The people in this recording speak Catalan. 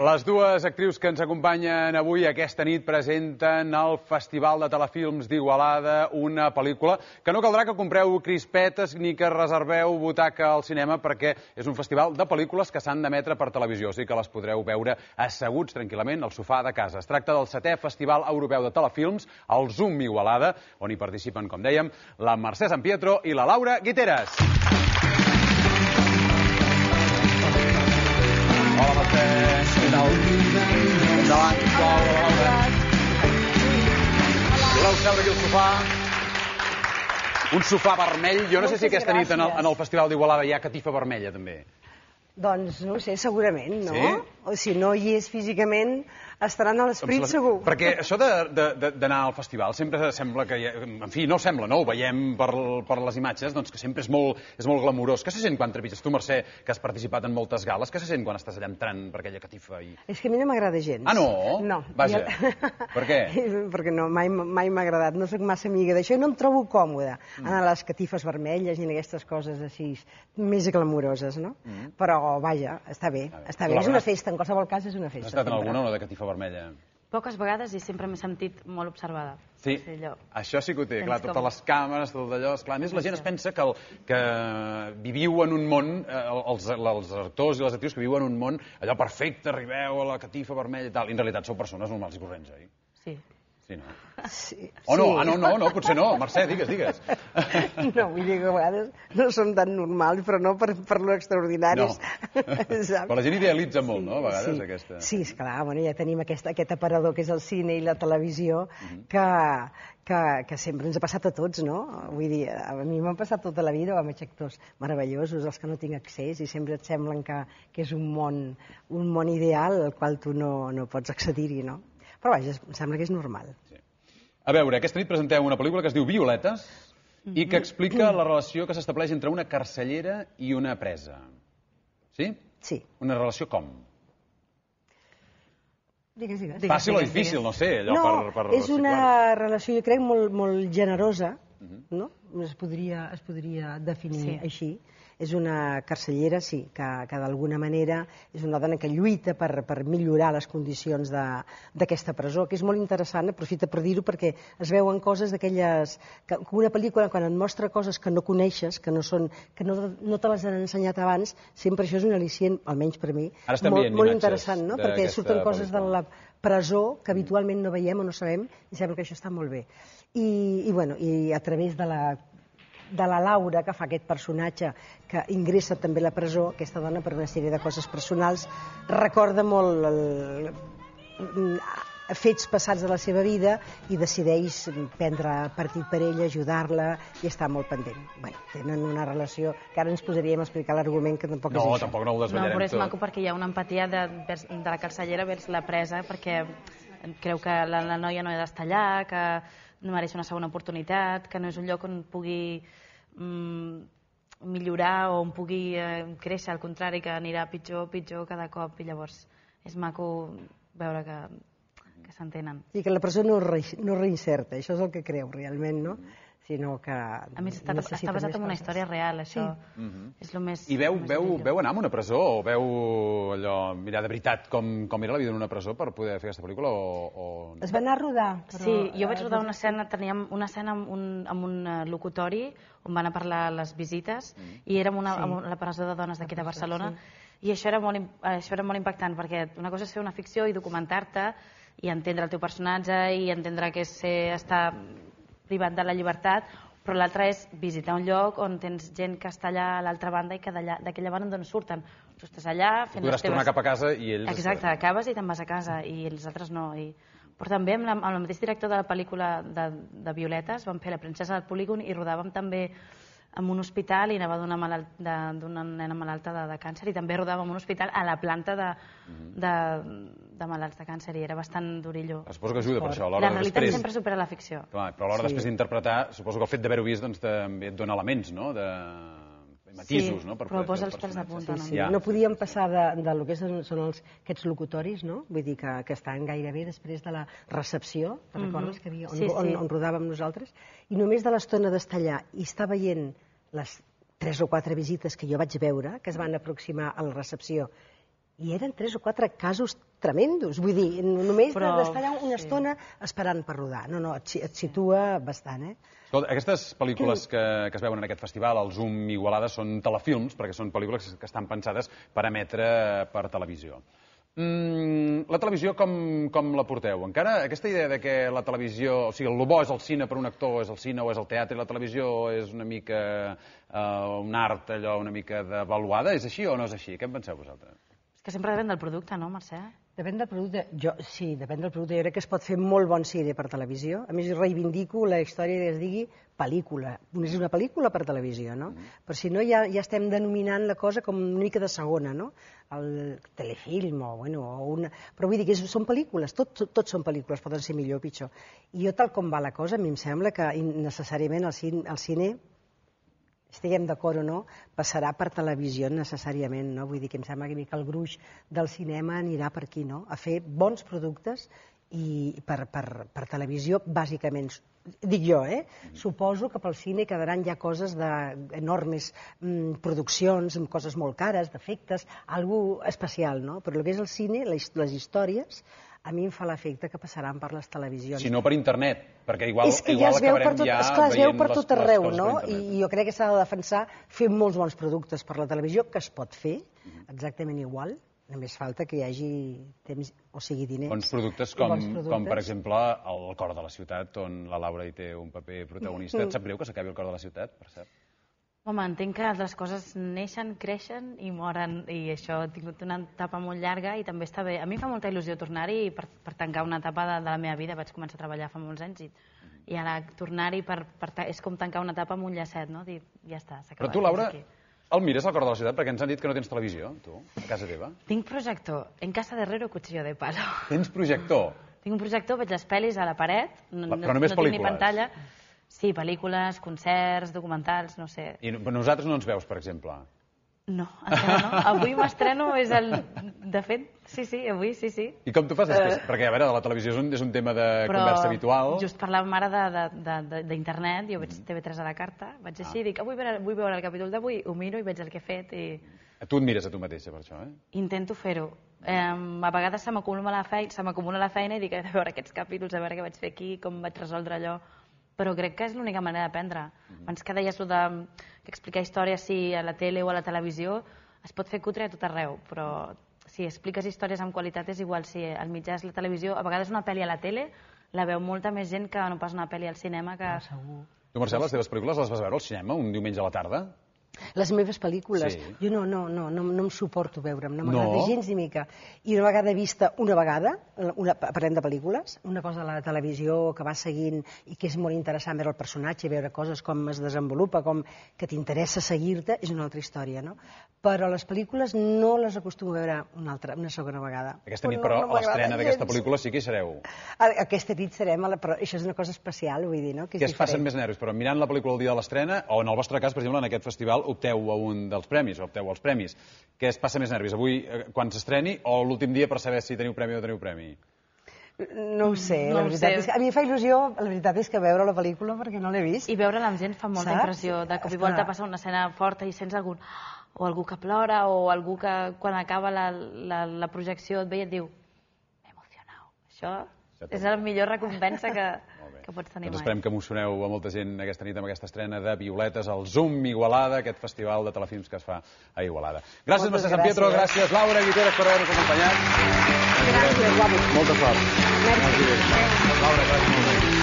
Les dues actrius que ens acompanyen avui aquesta nit presenten al Festival de Telefilms d'Igualada una pel·lícula que no caldrà que compreu crispetes ni que reserveu butaca al cinema perquè és un festival de pel·lícules que s'han d'emetre per televisió, així que les podreu veure asseguts tranquil·lament al sofà de casa. Es tracta del 7è Festival Europeu de Telefilms, el Zoom Igualada, on hi participen, com dèiem, la Mercè Sampietro i la Laura Guiteras. Hola, Mercè. Què tal? Endavant, sisplau, la Laura. Voleu seure aquí al sofà? Un sofà vermell. Jo no sé si aquesta nit en el Festival d'Igualada hi ha catifa vermella, també. Doncs no ho sé, segurament, no? Sí? O si no hi és físicament, estaran a l'esprit segur. Perquè això d'anar al festival sempre sembla que... En fi, no sembla, no? Ho veiem per les imatges, doncs que sempre és molt glamurós. Què se sent quan trepitges? Tu, Mercè, que has participat en moltes gales, què se sent quan estàs allà entrant per aquella catifa? És que a mi no m'agrada gens. Ah, no? No. Vaja. Per què? Perquè no, mai m'ha agradat. No soc massa amiga d'això i no em trobo còmoda en les catifes vermelles ni en aquestes coses així més glamuroses, no? Però, vaja, està bé, està bé. És una festa, en qualsevol cas és una festa. Has estat en alguna o no de catifa vermella? Poques vegades i sempre m'he sentit molt observada. Sí, això sí que ho té, clar, totes les càmeres, tot allò, esclar. A més, la gent es pensa que viviu en un món, els actors i les actrius que viuen en un món allò perfecte, arribeu a la catifa vermella i tal. I en realitat sou persones normals i corrents, oi? Sí. Sí, no? Sí. O no? Ah, no, potser no. Mercè, digues. No, vull dir que a vegades no som tan normals, però no per lo extraordinaris. No. Però la gent idealitza molt, no, a vegades, aquesta... Sí, esclar, ja tenim aquest aparador que és el cine i la televisió que sempre ens ha passat a tots, no? Vull dir, a mi m'ha passat tota la vida, amb actors meravellosos, els que no tinc accés i sempre et semblen que és un món ideal al qual tu no pots accedir-hi, no? Però vaja, em sembla que és normal. Sí. A veure, aquesta nit presenteu una pel·lícula que es diu Violetes i que explica la relació que s'estableix entre una carcellera i una presa. Sí? Sí. Una relació com? Digues. Fàcil o difícil, no sé, allò per... No, és una relació, jo crec, molt generosa, no? Es podria definir així. És una carcellera, sí, que d'alguna manera és una dona que lluita per millorar les condicions d'aquesta presó, que és molt interessant, aprofita per dir-ho, perquè es veuen coses d'aquelles... Una pel·lícula, quan et mostra coses que no coneixes, que no te les han ensenyat abans, sempre això és un al·licient, almenys per mi, molt interessant, no? Perquè surten coses de la presó que habitualment no veiem o no sabem, i sembla que això està molt bé. I a través de la Laura, que fa aquest personatge que ingressa també a la presó, aquesta dona, per una sèrie de coses personals, recorda molt fets passats de la seva vida i decideix prendre partit per ella, ajudar-la i està molt pendent. Bé, tenen una relació que ara ens posaríem a explicar l'argument, que tampoc és això. No, tampoc no ho desvetllarem tot. No, però és maco perquè hi ha una empatia de la carcellera vers la presa, perquè creu que la noia no ha d'estar allà, que no mereix una segona oportunitat, que no és un lloc on pugui millorar o on pugui créixer, al contrari, que anirà pitjor cada cop, i llavors és maco veure que s'entenen. I que la presó no reinserta, això és el que creu realment, no? Sinó que... A més, està basat en una història real, això és el més... I veu anar a una presó o veu allò, mirar de veritat com era la vida en una presó per poder fer aquesta pel·lícula o... Es va anar a rodar. Sí, jo vaig rodar una escena, teníem una escena amb un locutori on van a parlar les visites i érem a la presó de dones d'aquí de Barcelona i això era molt impactant perquè una cosa és fer una ficció i documentar-te i entendre el teu personatge i entendre que és estar privat de la llibertat, però l'altre és visitar un lloc on tens gent que està allà a l'altra banda i que d'aquella banda d'on surten. Tu estàs allà fent les teves... Podràs tornar cap a casa i ells... Exacte, acabes i te'n vas a casa i els altres no. Però també amb el mateix director de la pel·lícula de Violetes vam fer La princesa del polígon i rodàvem també en un hospital i anava d'una nena malalta de càncer i també rodàvem en un hospital a la planta de malalts de càncer i era bastant durillo. Suposo que ajuda per això. La realitat sempre supera la ficció. Clar, però a l'hora després d'interpretar, suposo que el fet d'haver-ho vist també et dona elements, no? Matisos, no? Però posa els pèls de punta. No podíem passar del que són aquests locutoris, no? Vull dir que estan gairebé després de la recepció, te'n recordes que havia on rodàvem nosaltres? I només de l'estona d'estar allà i estar veient les 3 o 4 visites que jo vaig veure, que es van aproximar a la recepció I eren 3 o 4 casos tremendos, vull dir, només d'estar allà una estona esperant per rodar. No, et situa bastant, Escolta, aquestes pel·lícules que es veuen en aquest festival, el Zoom Igualada, són telefilms, perquè són pel·lícules que estan pensades per emetre per televisió. La televisió com la porteu? Encara aquesta idea de que la televisió, o sigui, el bo és el cine per un actor, és el cine o és el teatre, i la televisió és una mica un art, allò, una mica devaluada, és així o no és així? Què en penseu vosaltres? És que sempre depèn del producte, no, Mercè? Depèn del producte. Sí, depèn del producte. Jo crec que es pot fer molt bon cine per televisió. A més, reivindico la història que es digui pel·lícula. És una pel·lícula per televisió, no? Però si no, ja estem denominant la cosa com una mica de segona, no? El telefilm o una... Però vull dir que són pel·lícules, tots són pel·lícules, poden ser millor o pitjor. I jo, tal com va la cosa, a mi em sembla que necessàriament el cine, estiguem d'acord o no, passarà per televisió necessàriament, no? Vull dir que em sembla que el gruix del cinema anirà per aquí, no? A fer bons productes i per televisió, bàsicament, dic jo, Suposo que pel cine quedaran ja coses d'enormes produccions, amb coses molt cares, d'efectes, alguna especial, no? Però el que és el cine, les històries, a mi em fa l'efecte que passaran per les televisions. Si no per internet, perquè igual acabarem ja veient es veu per tot arreu, les no? coses per internet. I jo crec que s'ha de defensar fer molts bons productes per la televisió, que es pot fer exactament igual, només falta que hi hagi temps, o sigui, diners. Bons productes com per exemple, El cor de la ciutat, on la Laura hi té un paper protagonista. Et sap greu que s'acabi El cor de la ciutat, per cert? Home, entenc que les coses neixen, creixen i moren, i això ha tingut una etapa molt llarga i també està bé. A mi fa molta il·lusió tornar-hi per tancar una etapa de la meva vida. Vaig començar a treballar fa molts anys i ara tornar-hi és com tancar una etapa amb un llacet, no? Dir, ja està, s'ha acabat. Però tu, Laura, el mires al cor de la ciutat? Perquè ens han dit que no tens televisió, tu, a casa teva. Tinc projector. En casa de Herrero, cuchillo de palo. Tens projector? Tinc un projector, veig les pel·lis a la paret. Però només pel·lícules? No tinc ni pantalla. Sí, pel·lícules, concerts, documentals, no sé. I nosaltres no ens veus, per exemple? No, no. Avui m'estreno, és el... De fet, sí, avui sí. I com tu fas després? Perquè, a veure, la televisió és un tema de conversa habitual. Just parlàvem ara d'internet, jo veig TV3 a la carta, vaig així i dic, vull veure el capítol d'avui, ho miro i veig el que he fet i... Tu et mires a tu mateixa, per això, Intento fer-ho. A vegades se m'acumula la feina i dic, he de veure aquests capítols, a veure què vaig fer aquí, com vaig resoldre allò. Però crec que és l'única manera d'aprendre. Abans que deies que explicar històries a la tele o a la televisió es pot fer cutre a tot arreu, però si expliques històries amb qualitat és igual si el mitjà és la televisió. A vegades una pel·li a la tele la veu molta més gent que no pas una pel·li al cinema. Segur. Tu, Mercè, les teves pel·lícules les vas veure al cinema un diumenge a la tarda? Les meves pel·lícules? Sí. Jo no em suporto veure'm, no m'agrada gens ni mica. I una vegada vista, parlem de pel·lícules, una cosa a la televisió que va seguint i que és molt interessant veure el personatge, veure coses com es desenvolupa, com que t'interessa seguir-te, és una altra història, no? Però les pel·lícules no les acostumo a veure una segona vegada. Aquesta nit, però, a l'estrena d'aquesta pel·lícula sí que hi sereu. Aquesta nit serem, però això és una cosa especial, vull dir, no? Què es passen més nervis, però mirant la pel·lícula el dia de l'estrena, o en el vostre cas, per exemple, en aquest festival, opteu a un dels premis, o opteu als premis. Què es passa més nervis, avui quan s'estreni o l'últim dia per saber si teniu premi o no teniu premi? No ho sé, la veritat és que a mi em fa il·lusió, la veritat és que veure la pel·lícula perquè no l'he vist. I veure-la amb gent fa molta impressió, de cop i volta passa una escena forta i sents algú que plora o algú que quan acaba la projecció et ve i et diu m'he emocionat. Això és la millor recompensa que pots tenir mai. Doncs esperem que emocioneu a molta gent aquesta nit amb aquesta estrena de Violetes al Zoom Igualada, aquest festival de telefilms que es fa a Igualada. Gràcies, Mercè San Pietro, gràcies, Laura Guiteras, per haver-nos acompanyat. Gràcies, guapo. Molta sort. Merci. Laura, gràcies molt.